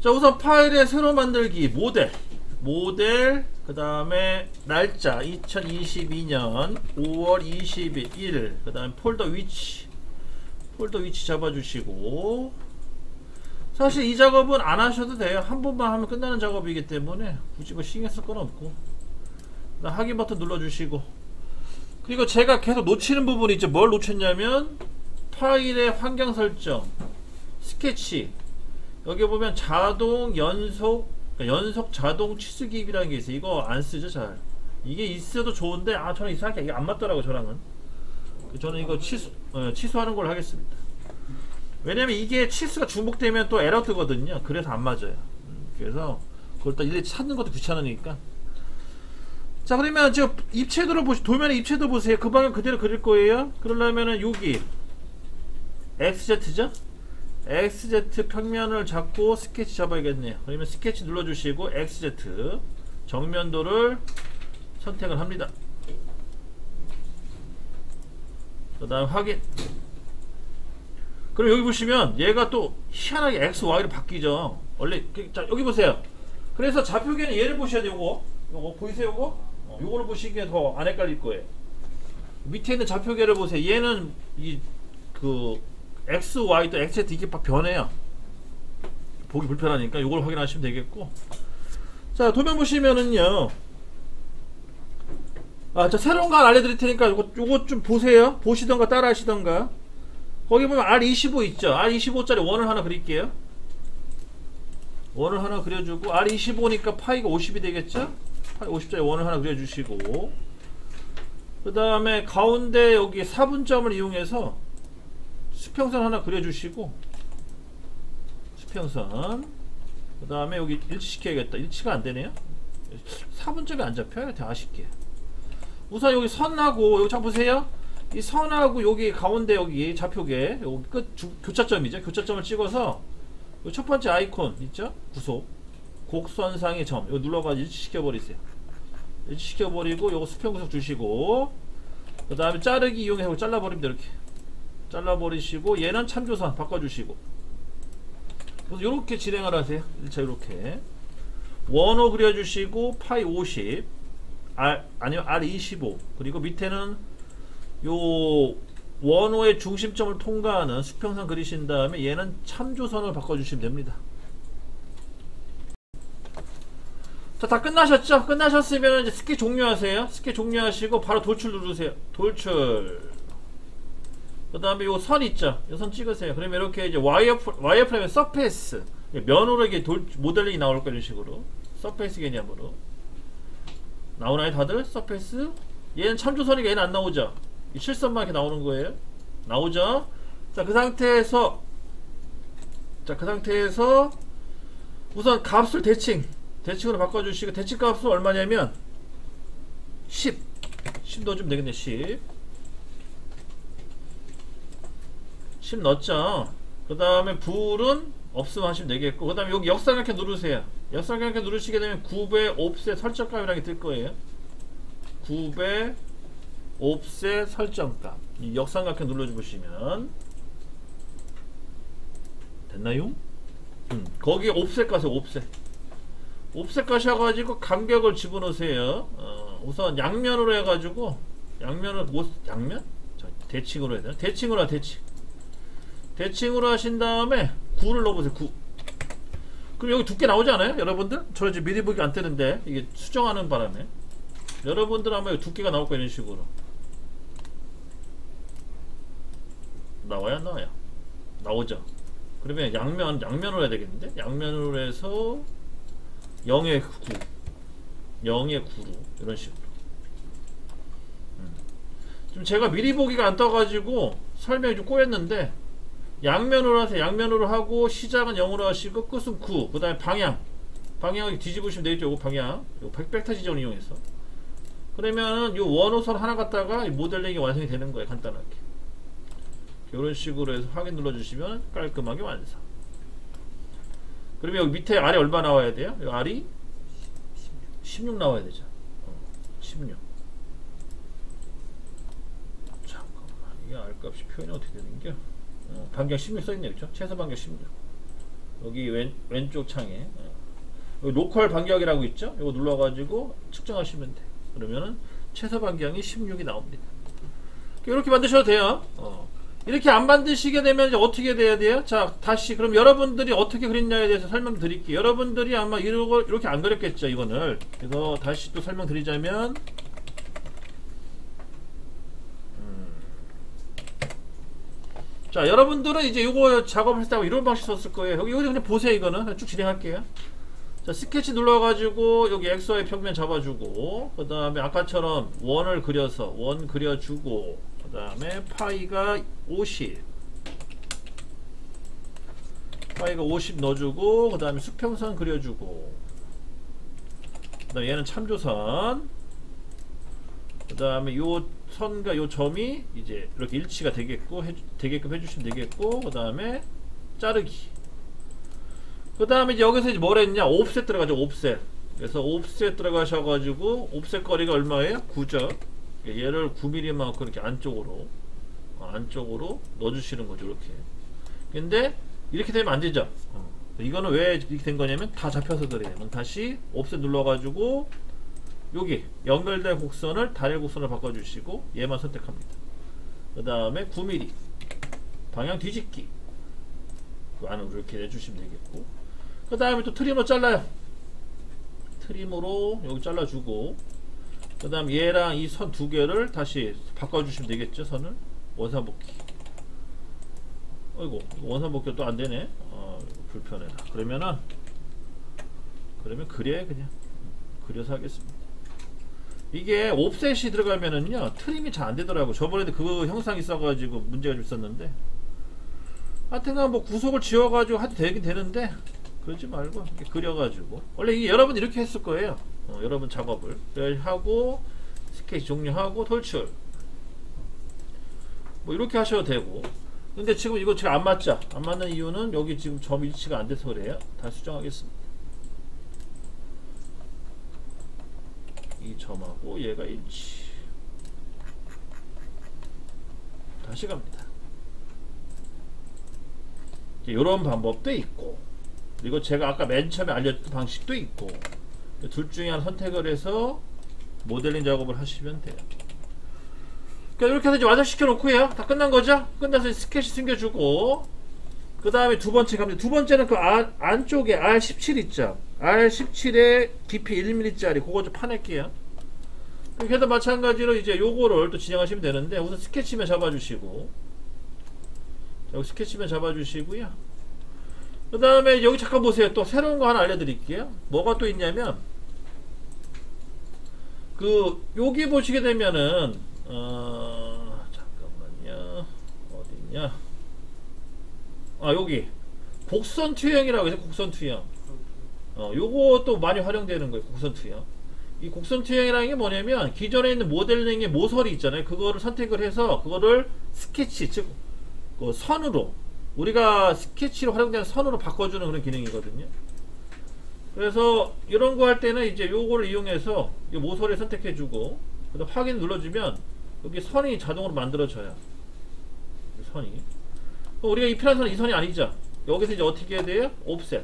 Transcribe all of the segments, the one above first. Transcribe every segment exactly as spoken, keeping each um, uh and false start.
자, 우선 파일에 새로 만들기 모델 모델 그 다음에 날짜 이천이십이 년 오월 이십일, 그 다음에 폴더 위치 폴더 위치 잡아주시고, 사실 이 작업은 안 하셔도 돼요. 한 번만 하면 끝나는 작업이기 때문에 굳이 뭐 신경 쓸 건 없고, 그다음 확인 버튼 눌러주시고, 그리고 제가 계속 놓치는 부분이 있죠. 뭘 놓쳤냐면 파일의 환경 설정 스케치, 여기 보면 자동 연속 그러니까 연속 자동 취수기입이라는 게 있어요. 이거 안 쓰죠 잘. 이게 있어도 좋은데 아 저는 이상하게 이게 안 맞더라고 저랑은. 저는 이거 취수 어, 취소하는 걸로 하겠습니다. 왜냐면 이게 치수가 중복되면 또 에러 뜨거든요. 그래서 안 맞아요. 그래서 그걸 또 일일이 찾는 것도 귀찮으니까. 자, 그러면 지금 입체도를 보시, 도면의 입체도 보세요. 그 방향 그대로 그릴 거예요. 그러려면은 여기 엑스제트죠? 엑스제트 평면을 잡고 스케치 잡아야겠네요. 그러면 스케치 눌러주시고 엑스제트 정면도를 선택을 합니다. 그 다음 확인. 그럼 여기 보시면 얘가 또 희한하게 엑스 와이로 바뀌죠. 원래 자 여기 보세요. 그래서 좌표계는 얘를 보셔야 돼요. 요거 요거 보이세요? 요거 어, 요거를 보시기에 더 안 헷갈릴 거예요. 밑에 있는 좌표계를 보세요. 얘는 이 그 엑스 와이도 엑스제트 이게 막 변해요. 보기 불편하니까 요걸 확인하시면 되겠고, 자 도면 보시면은요, 아 저 새로운 거 하나 알려드릴 테니까 요거 요거 좀 보세요. 보시던가 따라 하시던가. 거기 보면 알 이십오 있죠. 알 이십오짜리 원을 하나 그릴게요. 원을 하나 그려주고, 알 이십오니까 파이가 오십이 되겠죠? 파이 오십짜리 원을 하나 그려주시고, 그 다음에 가운데 여기 사분점을 이용해서 수평선 하나 그려주시고, 수평선, 그 다음에 여기 일치시켜야겠다. 일치가 안되네요. 사분점이 안 잡혀요. 되게 아쉽게. 우선 여기 선하고, 여기 잘 보세요. 이 선하고 여기 가운데 여기 좌표계 여기 끝 주, 교차점이죠. 교차점을 찍어서 첫 번째 아이콘 있죠? 구속 곡선상의 점 이거 눌러가지고 일치시켜 버리세요. 일치시켜 버리고 요거 수평 구속 주시고, 그 다음에 자르기 이용해서 잘라 버리면 이렇게 잘라 버리시고, 얘는 참조선 바꿔 주시고, 그래서 요렇게 진행을 하세요. 자 요렇게 원호 그려 주시고 파이 오십, R 아니면 알 이십오, 그리고 밑에는 요 원호의 중심점을 통과하는 수평선 그리신 다음에 얘는 참조선을 바꿔주시면 됩니다. 자, 다 끝나셨죠? 끝나셨으면 이제 스케치 종료하세요. 스케치 종료하시고 바로 돌출 누르세요. 돌출. 그 다음에 요 선 있죠? 요 선 찍으세요. 그러면 이렇게 이제 와이어, 와이어프레임의 서페이스 면으로 이게 돌, 모델링이 나올 거예요. 이런 식으로 서페이스 개념으로 나오나요 다들? 서페이스. 얘는 참조선이니까 얘는 안 나오죠? 이 실선만 이렇게 나오는 거예요. 나오죠? 자, 그 상태에서 자, 그 상태에서 우선 값을 대칭 대칭으로 바꿔주시고, 대칭 값은 얼마냐면 십 십 넣어주면 되겠네. 십 십 넣었죠? 그 다음에 불은 없으면 하시면 되겠고, 그 다음에 여기 역삼각형 누르세요. 역삼각형 누르시게 되면 구 배 옵셋 설정값이라는 게 뜰 거예요. 구 배 옵셋 설정값, 이 역삼각형 눌러주시면 됐나요? 음, 거기에 옵셋 가세요. 옵셋 옵셋 가셔가지고 간격을 집어넣으세요. 어, 우선 양면으로 해가지고 양면을 못 양면? 자, 대칭으로 해야 되나? 대칭으로 하 대칭 대칭으로 하신 다음에 구를 넣어보세요. 구. 그럼 여기 두께 나오지 않아요? 여러분들? 저는 지금 미리 보기 안 뜨는데 이게 수정하는 바람에 여러분들 아마 여기 두께가 나올 거예요. 이런 식으로 나와요? 안 나와요? 나오죠? 그러면 양면, 양면으로 해야 되겠는데? 양면으로 해서 영의 구, 영의 구로 이런 식으로. 음. 좀 제가 미리 보기가 안 떠가지고 설명이 좀 꼬였는데, 양면으로 하세요. 양면으로 하고 시작은 영으로 하시고 끝은 구. 그 다음에 방향 방향을 뒤집으시면 되겠죠. 요거 방향 요 벡터 지점을 이용해서. 그러면은 요 원호선 하나 갖다가 모델링이 완성이 되는 거예요. 간단하게 이런 식으로 해서 확인 눌러주시면 깔끔하게 완성. 그러면 여기 밑에 R이 얼마 나와야 돼요? 여기 R이 십육 나와야 되죠. 어, 십육. 잠깐만, 이게 R 값이 표현이 어떻게 되는겨? 어, 반경 십육 써있네요. 그쵸? 최소 반경 십육. 여기 왼, 왼쪽 창에 여기 로컬 반경이라고 있죠? 이거 눌러가지고 측정하시면 돼. 그러면은 최소 반경이 십육이 나옵니다. 이렇게 만드셔도 돼요. 어. 이렇게 안 만드시게 되면 이제 어떻게 돼야 돼요? 자, 다시 그럼 여러분들이 어떻게 그렸냐에 대해서 설명드릴게요. 여러분들이 아마 이러고 이렇게 안 그렸겠죠, 이거를. 그래서 다시 또 설명드리자면, 음. 자, 여러분들은 이제 이거 작업할 때 이런 방식 썼을 거예요. 여기 그냥 보세요. 이거는 쭉 진행할게요. 자, 스케치 눌러가지고 여기 엑스와이 평면 잡아주고, 그 다음에 아까처럼 원을 그려서 원 그려주고, 그 다음에 파이가 오십, 파이가 오십 넣어주고, 그 다음에 수평선 그려주고, 그 다음에 얘는 참조선, 그 다음에 요 선과 요 점이 이제 이렇게 일치가 되겠고 해, 되게끔 해주시면 되겠고, 그 다음에 자르기. 그 다음에 이제 여기서 이제 뭘 했냐? 옵셋 들어가죠. 옵셋. 그래서 옵셋 들어가셔가지고 옵셋 거리가 얼마예요? 구죠. 얘를 구 밀리미터만큼 이렇게 안쪽으로 어, 안쪽으로 넣어주시는 거죠. 이렇게. 근데 이렇게 되면 안 되죠. 어. 이거는 왜 이렇게 된 거냐면 다 잡혀서 그래요. 다시 옵셋 눌러가지고 여기 연결된 곡선을 단일 곡선을 바꿔주시고 얘만 선택합니다. 그 다음에 구 밀리미터 방향 뒤집기 그 안으로 이렇게 내주시면 되겠고, 그 다음에 또 트림으로 잘라요. 트림으로 여기 잘라주고, 그 다음 얘랑 이 선 두 개를 다시 바꿔주시면 되겠죠. 선을 원상복귀. 어이구 원상복귀가 또 안되네. 어, 불편해라. 그러면은 그러면 그래 그냥 그려서 하겠습니다. 이게 옵셋이 들어가면은요 트림이 잘 안되더라고. 저번에도 그 형상 있어가지고 문제가 좀 있었는데, 하여튼간 뭐 구속을 지워가지고 해도 되긴 되는데 그러지 말고 이렇게 그려가지고, 원래 이게 여러분 이렇게 했을 거예요. 어, 여러분 작업을 하고 스케치 종료하고 돌출 뭐 이렇게 하셔도 되고. 근데 지금 이거 지금 안 맞죠? 안 맞는 이유는 여기 지금 점 일치가 안 돼서 그래요. 다시 수정하겠습니다. 이 점하고 얘가 일치. 다시 갑니다. 이런 방법도 있고, 그리고 제가 아까 맨 처음에 알려줬던 방식도 있고, 둘 중에 하나 선택을 해서 모델링 작업을 하시면 돼요. 그러니까 이렇게 해서 이제 완성시켜 놓고요. 다 끝난 거죠? 끝나서 스케치 숨겨주고, 그 다음에 두 번째 갑니다. 두 번째는 그 안, 안쪽에 알 십칠 있죠? 알 십칠에 깊이 일 밀리미터짜리 그거 좀 파낼게요. 이렇게 해서 마찬가지로 이제 요거를 또 진행하시면 되는데, 우선 스케치면 잡아주시고, 여기 스케치면 잡아주시고요. 그 다음에 여기 잠깐 보세요. 또 새로운 거 하나 알려드릴게요. 뭐가 또 있냐면, 그 여기 보시게 되면은 어 잠깐만요. 어디냐? 아 여기 곡선 투영이라고 해서 곡선 투영. 어 요거 또 많이 활용되는 거예요. 곡선 투영. 이 곡선 투영이라는 게 뭐냐면, 기존에 있는 모델링의 모서리 있잖아요. 그거를 선택을 해서 그거를 스케치, 즉 그 선으로, 우리가 스케치로 활용되는 선으로 바꿔주는 그런 기능이거든요. 그래서 이런 거 할 때는 이제 요거를 이용해서 이 모서리 선택해주고, 그다음 확인 눌러주면 여기 선이 자동으로 만들어져요. 선이. 우리가 이 필요한 선은 이 선이 아니죠. 여기서 이제 어떻게 해야 돼요? 옵셋.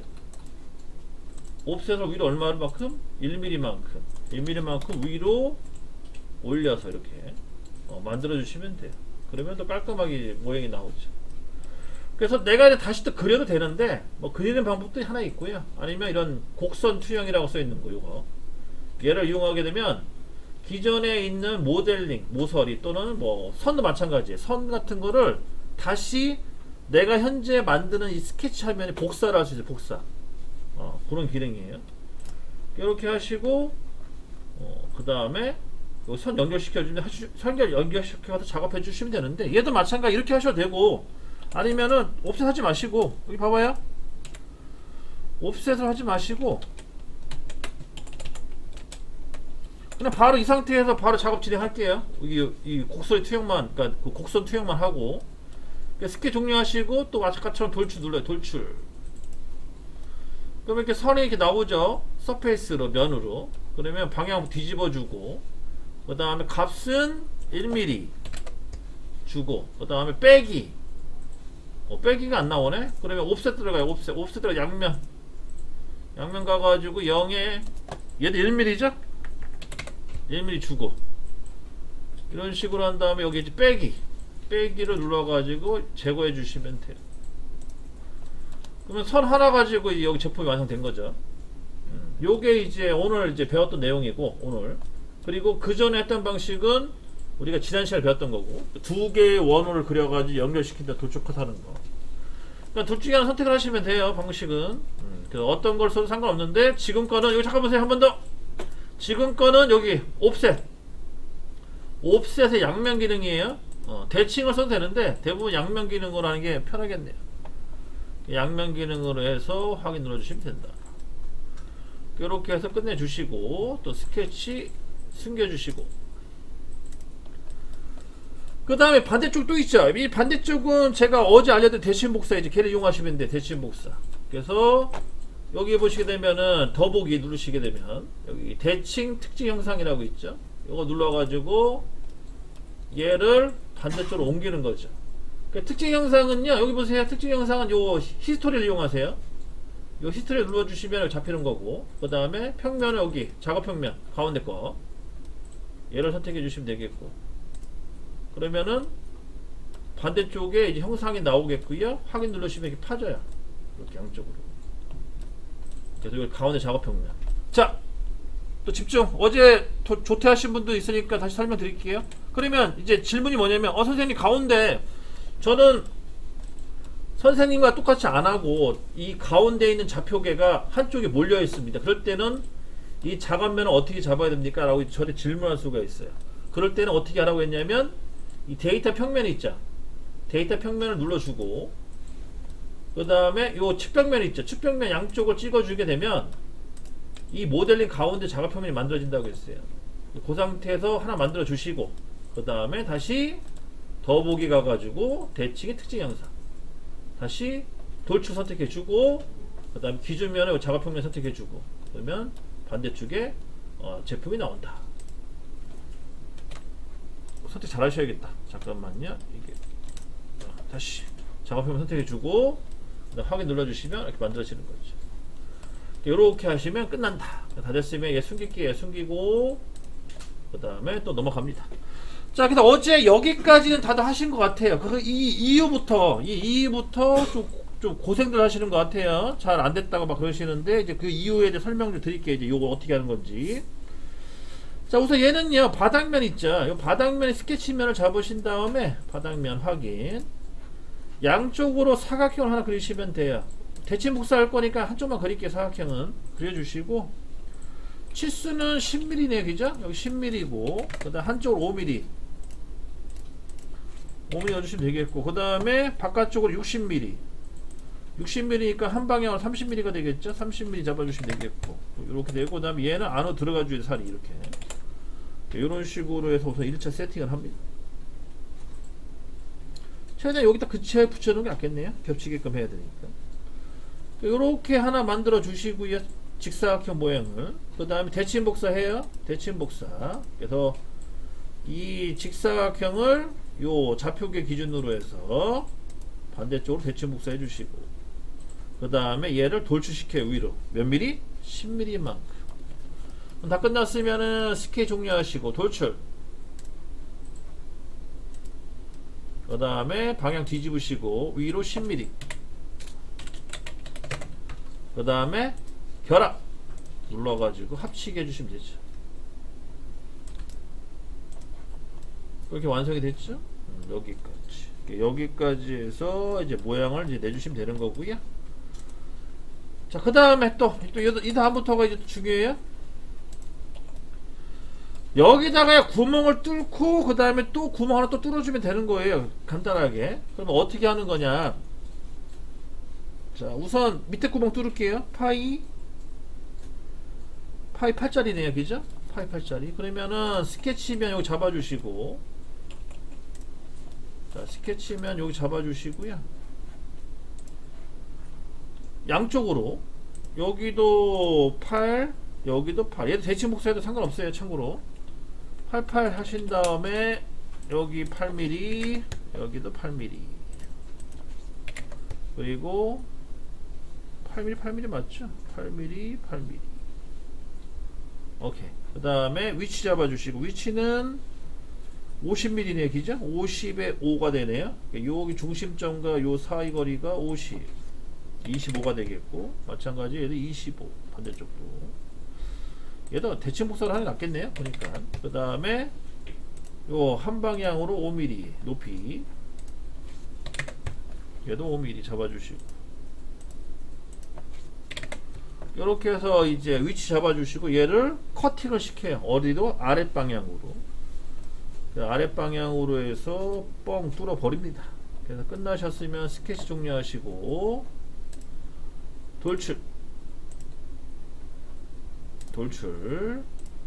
옵셋을 위로 얼마만큼? 일 밀리미터만큼. 일 밀리미터만큼 위로 올려서 이렇게 어, 만들어 주시면 돼요. 그러면 또 깔끔하게 모양이 나오죠. 그래서 내가 이제 다시 또 그려도 되는데, 뭐 그리는 방법도 하나 있고요. 아니면 이런 곡선 투영이라고 써 있는 거, 요거 얘를 이용하게 되면 기존에 있는 모델링 모서리 또는 뭐 선도 마찬가지예요. 선 같은 거를 다시 내가 현재 만드는 이 스케치 화면에 복사를 할 수 있어요. 복사. 어, 그런 기능이에요. 이렇게 하시고, 어, 그 다음에 선 연결시켜주면 선 연결시켜서 작업해 주시면 되는데, 얘도 마찬가지 이렇게 하셔도 되고, 아니면은 옵셋 하지 마시고, 여기 봐봐요. 옵셋을 하지 마시고 그냥 바로 이 상태에서 바로 작업 진행할게요. 이, 이 곡선의 투영만, 그러니까 그 곡선 투영만 하고, 그러니까 스케치 종료하시고 또 아까처럼 돌출 눌러요. 돌출. 그럼 이렇게 선이 이렇게 나오죠. 서페이스로, 면으로. 그러면 방향 뒤집어주고, 그 다음에 값은 일 밀리미터 주고, 그 다음에 빼기 어, 빼기가 안 나오네. 그러면 옵셋 들어가요. 옵셋 옵셋 들어가. 양면 양면 가가지고 영에 얘도 일 밀리미터죠? 일 밀리미터 주고 이런 식으로 한 다음에 여기 이제 빼기 빼기를 눌러가지고 제거해 주시면 돼요. 그러면 선 하나 가지고 여기 제품이 완성된 거죠. 음, 요게 이제 오늘 이제 배웠던 내용이고 오늘 그리고 그 전에 했던 방식은 우리가 지난 시간에 배웠던 거고 두 개의 원호를 그려가지고 연결시킨다 돌촉컷 하는 거. 그러니까 둘 중에 하나 선택을 하시면 돼요. 방식은 음, 그 어떤 걸 써도 상관없는데 지금 거는 여기 잠깐 보세요. 한 번 더. 지금 거는 여기 옵셋 옵셋의 양면 기능이에요. 어, 대칭을 써도 되는데 대부분 양면 기능으로 하는 게 편하겠네요. 양면 기능으로 해서 확인 눌러주시면 된다. 이렇게 해서 끝내주시고 또 스케치 숨겨주시고 그 다음에 반대쪽 또 있죠. 이 반대쪽은 제가 어제 알려드린 대칭 복사 이제 걔를 이용하시면 돼. 대칭 복사. 그래서 여기 보시게 되면은 더보기 누르시게 되면 여기 대칭 특징 형상이라고 있죠. 이거 눌러가지고 얘를 반대쪽으로 옮기는 거죠. 그 특징 형상은요. 여기 보세요. 특징 형상은 요 히스토리를 이용하세요. 요 히스토리를 눌러주시면 잡히는 거고 그 다음에 평면은 여기 작업 평면 가운데 거 얘를 선택해 주시면 되겠고 그러면은 반대쪽에 이제 형상이 나오겠고요. 확인 누르시면 이렇게 파져요. 이렇게 양쪽으로. 그래서 여기 가운데 작업 평면. 자, 또 집중. 어제 도, 조퇴하신 분도 있으니까 다시 설명드릴게요. 그러면 이제 질문이 뭐냐면 어 선생님 가운데 저는 선생님과 똑같이 안 하고 이 가운데 있는 좌표계가 한쪽에 몰려 있습니다. 그럴 때는 이 작업면을 어떻게 잡아야 됩니까? 라고 저한테 질문할 수가 있어요. 그럴 때는 어떻게 하라고 했냐면 이 데이터 평면이 있죠. 데이터 평면을 눌러주고 그 다음에 요 측벽면 있죠. 측벽면 양쪽을 찍어주게 되면 이 모델링 가운데 작업 평면이 만들어진다고 했어요. 그 상태에서 하나 만들어 주시고 그 다음에 다시 더보기 가가지고 대칭의 특징 형상 다시 돌출 선택해 주고 그 다음에 기준면에 작업 평면 선택해 주고 그러면 반대쪽에 어, 제품이 나온다. 선택 잘 하셔야겠다. 잠깐만요. 이게 어, 다시 작업 평면 선택해 주고 그다음 확인 눌러주시면 이렇게 만들어지는 거죠. 이렇게 하시면 끝난다. 다 됐으면 얘 숨길게요. 숨기고 그 다음에 또 넘어갑니다. 자, 그래서 어제 여기까지는 다들 하신 것 같아요. 그 이 이후부터 이 이후부터 좀, 좀 고생들 하시는 것 같아요. 잘 안 됐다고 막 그러시는데 이제 그 이후에 이제 설명 좀 드릴게요. 이제 요거 어떻게 하는 건지. 자, 우선 얘는요 바닥면 있죠. 요 바닥면에 스케치면을 잡으신 다음에 바닥면 확인. 양쪽으로 사각형을 하나 그리시면 돼요. 대칭 복사할 거니까 한쪽만 그릴게요. 사각형은 그려주시고 치수는 십 밀리미터네 그죠? 여기 십 밀리미터고 그 다음 한쪽으로 오 밀리미터 오 밀리미터 넣어주시면 되겠고 그 다음에 바깥쪽으로 육십 밀리미터 육십 밀리미터니까 한 방향으로 삼십 밀리미터가 되겠죠? 삼십 밀리미터 잡아주시면 되겠고 이렇게 되고 그 다음에 얘는 안으로 들어가줘야 돼. 살이 이렇게 이런 식으로 해서 우선 일 차 세팅을 합니다. 최대한 여기다 그치에 붙여놓은 게 낫겠네요. 겹치게끔 해야 되니까. 이렇게 하나 만들어 주시고요. 직사각형 모양을. 그 다음에 대칭 복사 해요. 대칭 복사. 그래서 이 직사각형을 요 좌표계 기준으로 해서 반대쪽으로 대칭 복사 해주시고 그 다음에 얘를 돌출시켜요. 위로. 몇 미리? 십 밀리미터만큼. 다 끝났으면은 스케치 종료하시고 돌출. 그 다음에 방향 뒤집으시고 위로 십 밀리미터 그 다음에 결합 눌러가지고 합치게 해주시면 되죠. 이렇게 완성이 됐죠? 음, 여기까지 여기까지 해서 이제 모양을 이제 내주시면 되는 거고요. 자, 그 다음에 또 이 다음부터가 이제 중요해요. 여기다가 구멍을 뚫고 그 다음에 또 구멍 하나 또 뚫어주면 되는 거예요. 간단하게. 그러면 어떻게 하는 거냐. 자, 우선 밑에 구멍 뚫을게요. 파이 파이 팔 짜리네요. 그죠? 파이 팔 짜리. 그러면은 스케치면 여기 잡아주시고 자, 스케치면 여기 잡아주시고요. 양쪽으로 여기도 팔 여기도 팔 얘도 대칭 복사해도 상관없어요. 참고로 팔팔 하신 다음에 여기 팔 밀리미터 여기도 팔 밀리미터 그리고 팔 밀리미터 팔 밀리미터 맞죠? 팔 밀리미터 팔 밀리미터. 오케이. 그 다음에 위치 잡아주시고, 위치는 오십 밀리미터네 기죠? 오십에 오가 되네요. 여기 중심점과 요 사이 거리가 오십, 이십오가 되겠고, 마찬가지 얘도 이십오, 반대쪽도. 얘도 대칭 복사를 하는 게 낫겠네요, 보니까. 그 다음에 요 한 방향으로 오 밀리미터 높이, 얘도 오 밀리미터 잡아주시고, 이렇게 해서 이제 위치 잡아주시고, 얘를 커팅을 시켜요. 어디로? 아랫 방향으로. 아랫 방향으로 해서 뻥 뚫어 버립니다. 그래서 끝나셨으면 스케치 종료하시고, 돌출 돌출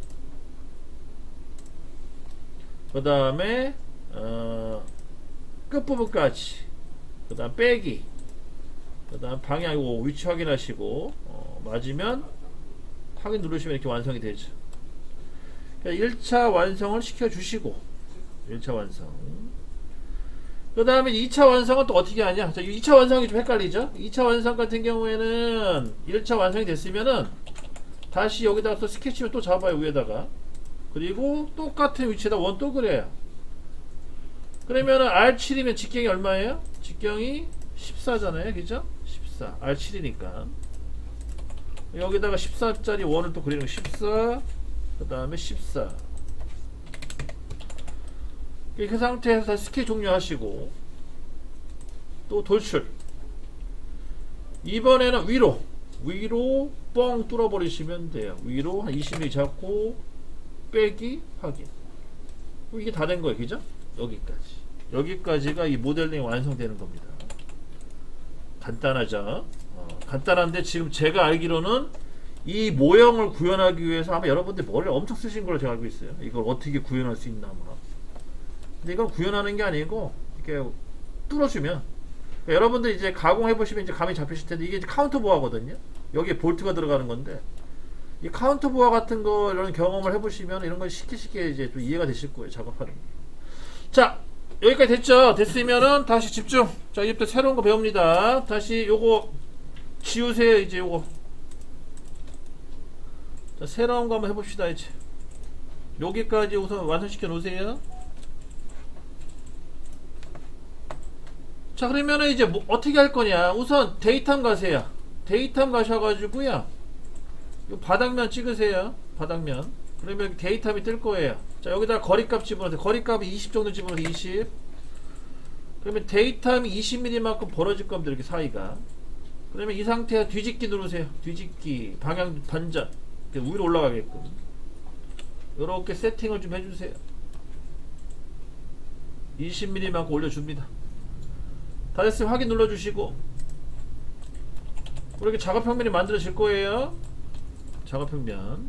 그 다음에 어, 끝부분까지, 그 다음 빼기, 그 다음 방향 이거 위치 확인하시고, 어, 맞으면 확인 누르시면 이렇게 완성이 되죠. 그러니까 일 차 완성을 시켜주시고, 일 차 완성. 그 다음에 이 차 완성은 또 어떻게 하냐. 자, 이 차 완성이 좀 헷갈리죠. 이 차 완성 같은 경우에는 일 차 완성이 됐으면은 다시 여기다가 또 스케치를 또 잡아요, 위에다가. 그리고 똑같은 위치에다 원 또 그래요. 그러면은 알 칠이면 직경이 얼마예요? 직경이 십사잖아요, 그죠? 십사. 알 칠이니까 여기다가 십사짜리 원을 또 그리는 거. 십사, 그 다음에 십사. 그 상태에서 다시 스케치 종료하시고, 또 돌출. 이번에는 위로 위로 뻥 뚫어 버리시면 돼요. 위로 한 이십 밀리미터 잡고 빼기 확인. 이게 다 된 거예요, 그죠? 여기까지 여기까지가 이 모델링이 완성되는 겁니다. 간단하죠? 어, 간단한데 지금 제가 알기로는 이 모형을 구현하기 위해서 아마 여러분들 머리를 엄청 쓰신 걸로 제가 알고 있어요. 이걸 어떻게 구현할 수 있나. 아마. 근데 이건 구현하는 게 아니고 이렇게 뚫어주면, 그러니까 여러분들 이제 가공해 보시면 이제 감이 잡히실 텐데, 이게 이제 카운터 보아거든요. 여기에 볼트가 들어가는 건데, 이 카운터 보아 같은 거 이런 경험을 해보시면 이런 건 쉽게 쉽게 이제 좀 이해가 되실 거예요, 작업하는 게. 자, 여기까지 됐죠? 됐으면은 다시 집중. 자, 이제부터 새로운 거 배웁니다. 다시 요거 지우세요. 이제 요거. 자, 새로운 거 한번 해봅시다. 이제 여기까지 우선 완성시켜 놓으세요. 자, 그러면은 이제 뭐 어떻게 할 거냐. 우선 데이텀 가세요. 데이텀 가셔가지고요, 요 바닥면 찍으세요. 바닥면. 그러면 데이텀이 뜰 거예요. 자, 여기다 거리값 집어넣으세요. 거리값이 이십 정도 집어넣으세요. 이십. 그러면 데이텀이 이십 밀리미터만큼 벌어질 겁니다. 이렇게 사이가. 그러면 이 상태에 뒤집기 누르세요. 뒤집기. 방향 반전. 위로 올라가게끔. 이렇게 세팅을 좀 해주세요. 이십 밀리미터만큼 올려줍니다. 다 됐으면 확인 눌러주시고, 이렇게 작업평면이 만들어질 거예요. 작업평면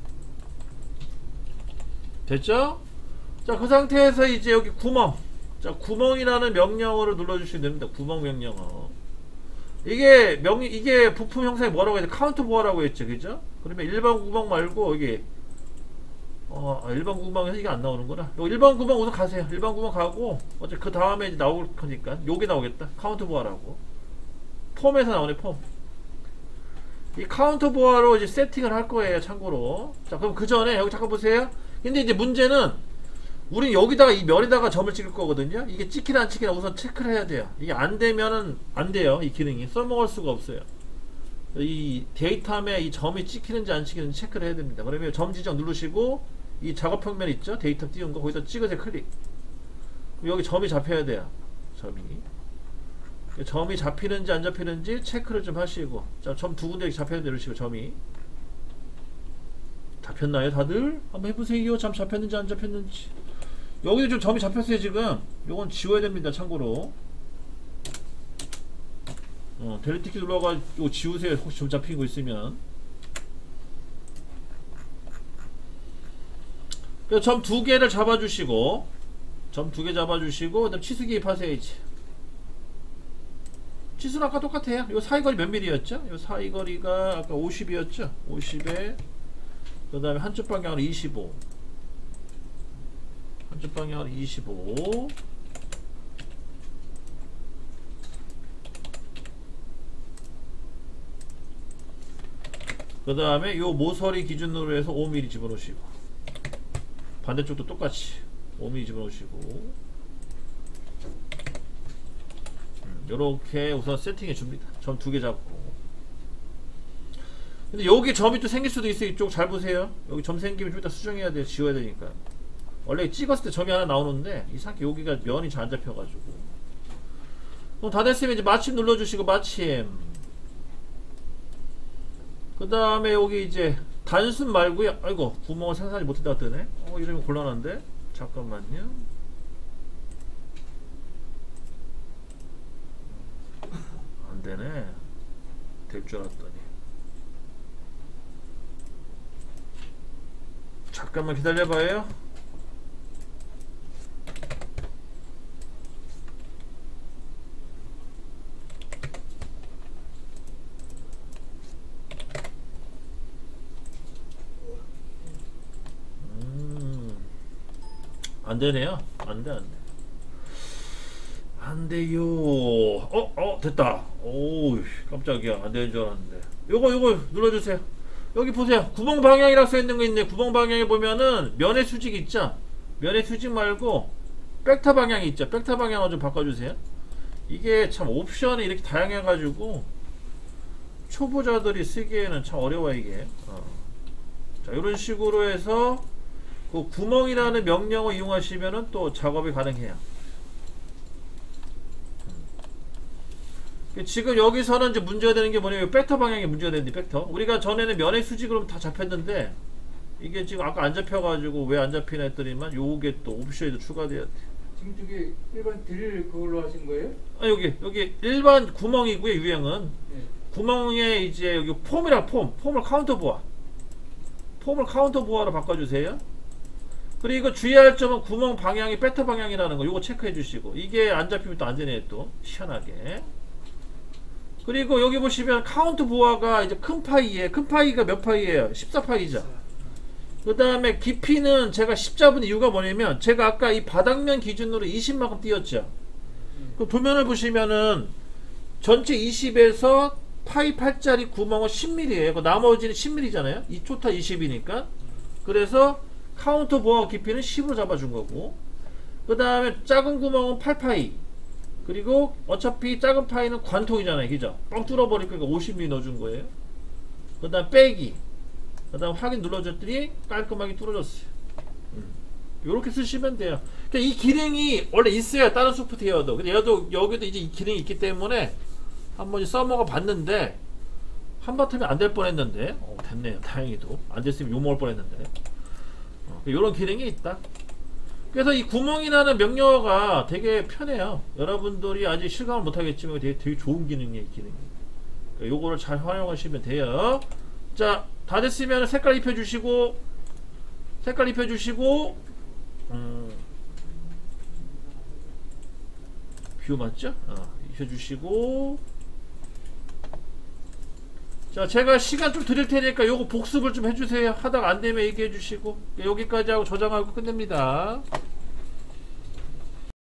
됐죠? 자, 그 상태에서 이제 여기 구멍, 자, 구멍이라는 명령어를 눌러주시면 됩니다. 구멍 명령어. 이게 명 이게 부품 형상이 뭐라고 했죠? 카운터 보아라고 했죠, 그죠? 그러면 일반 구멍 말고 여기 어 일반 구멍에서 이게 안 나오는구나. 요 일반 구멍 우선 가세요. 일반 구멍 가고, 어차피 그 다음에 이제 나올 거니까 요게 나오겠다. 카운터 보아라고. 폼에서 나오네, 폼. 이 카운터 보아로 이제 세팅을 할 거예요, 참고로. 자, 그럼 그 전에 여기 잠깐 보세요. 근데 이제 문제는 우린 여기다가 이 면에다가 점을 찍을 거거든요. 이게 찍히나 안 찍히나 우선 체크를 해야 돼요. 이게 안 되면은 안 돼요. 이 기능이 써먹을 수가 없어요. 이 데이텀에 이 점이 찍히는지 안 찍히는지 체크를 해야 됩니다. 그러면 점 지정 누르시고, 이 작업 평면 있죠? 데이터 띄운 거 거기다 찍으세요. 클릭. 여기 점이 잡혀야 돼요. 점이 점이 잡히는지 안 잡히는지 체크를 좀 하시고. 자, 점 두 군데 잡혔는데 이러시고, 점이 잡혔나요 다들? 한번 해보세요. 점 잡혔는지 안 잡혔는지. 여기도 좀 점이 잡혔어요 지금. 요건 지워야 됩니다, 참고로. 어, 델리트 키 눌러가지고 지우세요, 혹시 점 잡힌 거 있으면. 점 두 개를 잡아주시고, 점 두 개 잡아주시고, 그 다음 치수 기입하세요. 이제 치수는 아까 똑같아요. 요 사이거리 몇 밀리였죠? 요 사이거리가 아까 오십이었죠? 오십에 그 다음에 한쪽 방향으로 이십오, 한쪽 방향으로 이십오, 그 다음에 요 모서리 기준으로 해서 오 밀리미터 집어넣으시고, 반대쪽도 똑같이 오 밀리미터 집어넣으시고, 요렇게 우선 세팅해 줍니다. 점 두 개 잡고. 근데 여기 점이 또 생길 수도 있어요. 이쪽 잘 보세요. 여기 점 생기면 좀 이따 수정해야 돼요. 지워야 되니까. 원래 찍었을 때 점이 하나 나오는데 이상하게 여기가 면이 잘 안 잡혀가지고. 그럼 다 됐으면 이제 마침 눌러주시고, 마침. 그 다음에 여기 이제 단순 말고요. 아이고, 구멍을 생산하지 못했다가 뜨네. 어, 이러면 곤란한데. 잠깐만요. 안 되네. 될 줄 알았더니. 잠깐만 기다려봐요. 음, 안 되네요. 안 돼, 안 돼. 안 돼요. 어, 어, 됐다. 오우, 깜짝이야. 안 되는 줄 알았는데. 요거, 요거 눌러주세요. 여기 보세요. 구멍 방향이라고 써있는 거 있네. 구멍 방향에 보면은 면의 수직 있죠? 면의 수직 말고 백타 방향이 있죠? 백타 방향을 좀 바꿔주세요. 이게 참 옵션이 이렇게 다양해가지고 초보자들이 쓰기에는 참 어려워 이게. 어. 자, 이런 식으로 해서 그 구멍이라는 명령을 이용하시면은 또 작업이 가능해요. 지금 여기서는 이제 문제가 되는 게 뭐냐면 백터 방향이 문제가 되는데, 백터 우리가 전에는 면의 수직으로 다 잡혔는데 이게 지금 아까 안 잡혀가지고 왜 안 잡히나 했더니만 요게 또 옵션이 추가돼야 돼. 지금 저기 일반 드릴 그걸로 하신 거예요? 아, 여기 여기 일반 구멍이고요. 유형은 네. 구멍에 이제 여기 폼이라 폼 폼을 카운터 보아, 폼을 카운터 보아로 바꿔주세요. 그리고 주의할 점은 구멍 방향이 백터 방향이라는 거 요거 체크해 주시고, 이게 안 잡히면 또 안 되네. 또 희한하게. 그리고 여기 보시면 카운트 보아가 이제 큰 파이에, 큰 파이가 몇 파이예요? 십사 파이죠. 그 다음에 깊이는 제가 십 잡은 이유가 뭐냐면 제가 아까 이 바닥면 기준으로 이십만큼 띄었죠. 그 도면을 보시면은 전체 이십에서 파이 팔짜리 구멍은 십 밀리미터예요. 그 나머지는 십 밀리미터잖아요. 이 토탈 이십이니까. 그래서 카운터 보아 깊이는 십으로 잡아준 거고, 그 다음에 작은 구멍은 팔 파이. 그리고 어차피 작은 파이는 관통이잖아요. 그죠? 뻥 뚫어버릴 거니까 오십 밀리미터 넣어준 거예요. 그 다음 빼기. 그 다음 확인 눌러줬더니 깔끔하게 뚫어졌어요. 음. 요렇게 쓰시면 돼요. 그러니까 이 기능이 원래 있어요. 다른 소프트웨어도. 근데 얘도 여기도 이제 이 기능이 있기 때문에 한번 써먹어 봤는데 한바탕이 안 될 뻔했는데 어, 됐네요. 다행히도. 안 됐으면 욕먹을 뻔했는데. 어, 요런 기능이 있다. 그래서 이 구멍이 나는 명령어가 되게 편해요. 여러분들이 아직 실감을 못하겠지만 되게, 되게 좋은 기능이에요. 이 기능이. 그러니까 요거를 잘 활용하시면 돼요. 자, 다 됐으면 색깔 입혀주시고, 색깔 입혀주시고, 음, 뷰 맞죠? 어, 입혀주시고. 자, 제가 시간 좀 드릴 테니까 요거 복습을 좀 해주세요. 하다가 안 되면 얘기해 주시고. 여기까지 하고 저장하고 끝냅니다.